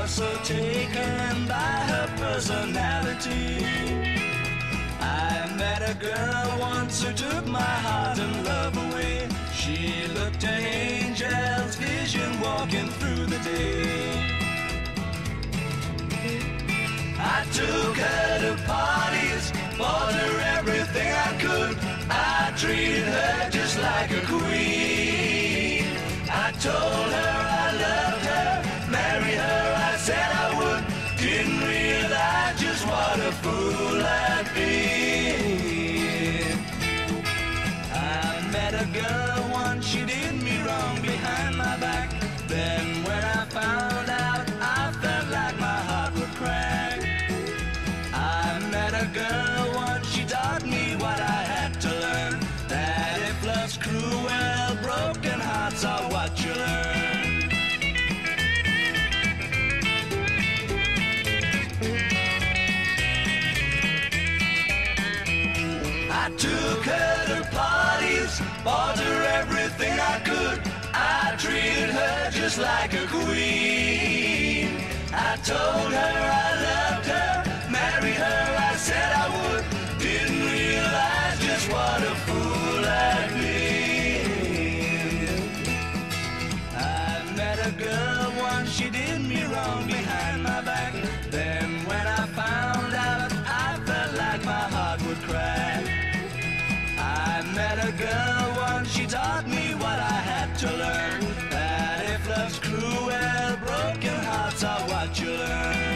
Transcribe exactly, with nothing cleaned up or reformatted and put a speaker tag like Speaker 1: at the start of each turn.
Speaker 1: was so taken by her personality. I met a girl once who took my heart and love away. She looked an angel's vision walking through the day. I took her to parties, bought her everything I could. I treated her just like a queen. I told her I loved her, marry her, I said I would. Didn't realize just what a fool I'd been. I met a girl once, she did me wrong behind my back. Then when I found out, I felt like my heart would crack. I met a girl once, she taught me what I had to learn, that if love's cruel, broken hearts are what you learn. I took her to parties, bought her everything I could. I treated her just like a queen. I told her I loved her, marry her, I said I would. Didn't realize just what a fool I'd been. I met a girl once, she did me wrong behind my back. Then when I found out, I felt like my heart would crack. I met a girl once, she taught me what I had to learn, that if love's cruel, broken hearts are what you learn.